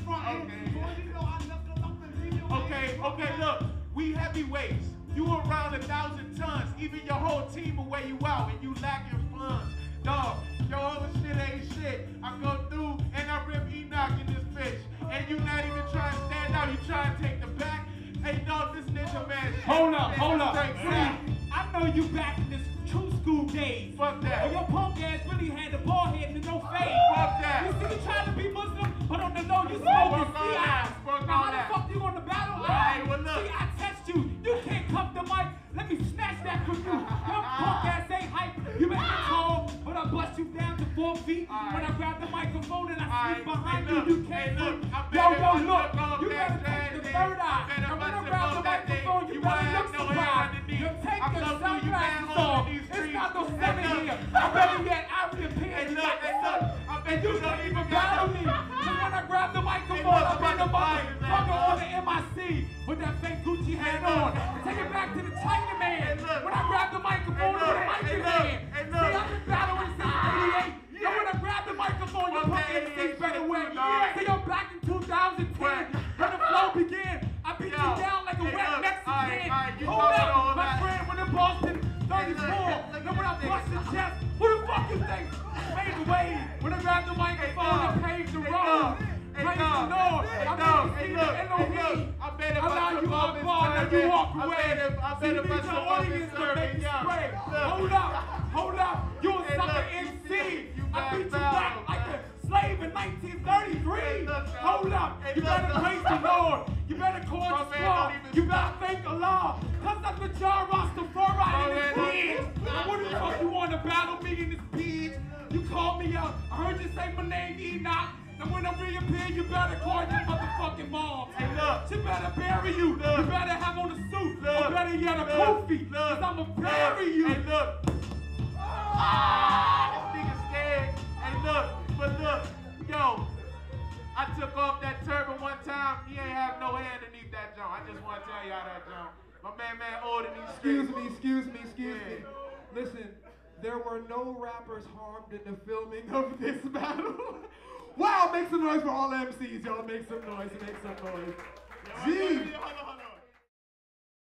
front end. Boy, you know I left them up and leave you. Okay, look, we heavyweights. You around 1,000 tons, even your whole team will weigh you out, and you lacking funds. Dog, your other shit ain't shit. I go through and I rip Enoch in this bitch, and you not even trying to stand out. You trying to take the back. Hey, dog, this nigga man. Hold up. I know you back in this true school days. Fuck that. Or your punk ass really had the ball head and no fade. Fuck that. You see, you trying to be Muslim, but on the low you smoking CI. Now how the fuck you on the battle line? Hey, well, look. See, I test you. You can't cuff the mic. Let me snatch that from you. Your punk ass ain't hype. You may be tall, but I bust you down to 4 feet. When I grab the microphone and I sneak behind you, you can't look. Yo, look. You better take the third eye. And when I grab the microphone, you better look surprised. You take your sunglasses off. It's not no seven here. Better yet, I reappear. And you don't even battle me. So when I grab the microphone, I'm in the motherfucker on the MIC with that fake Gucci hat on. Take it back to the China man. When I grab the microphone, I'm the mic in hand. See, I've been battling since '88. So when I grab the microphone, you put MCs better way. See, I'm back in 2010. When the flow began, I beat you down like a wet Mexican. Hold up, my friend, when the Boston 34. Then when I bust the chest, who the fuck you think made the way? When I grab the microphone, I paved the road. Praise the Lord. I bet if I you on ball, now you walk away. I bet if I show up in service, Hold up. You a sucker MC. I beat you back like a slave in 1933. Hold up. You better praise the Lord. You better call the squad. You better thank Allah. Cause that's the John Rastafari in this bitch. What the fuck you want to battle me in this bitch? You called me out. I heard you say my name, Enoch. And when I reappear, you better call your motherfucking mom. Hey, look. She better bury you. You better have on a suit. Or better yet, a poofy. Cause I'ma bury you. Hey, look. This nigga scared. Hey, but look, yo, I took off that turban one time. He ain't have no hair underneath that joint. I just want to tell y'all that joint. My man ordered these. Excuse me. Listen, there were no rappers harmed in the filming of this battle. Wow, make some noise for all MCs, y'all. Make some noise. Gee.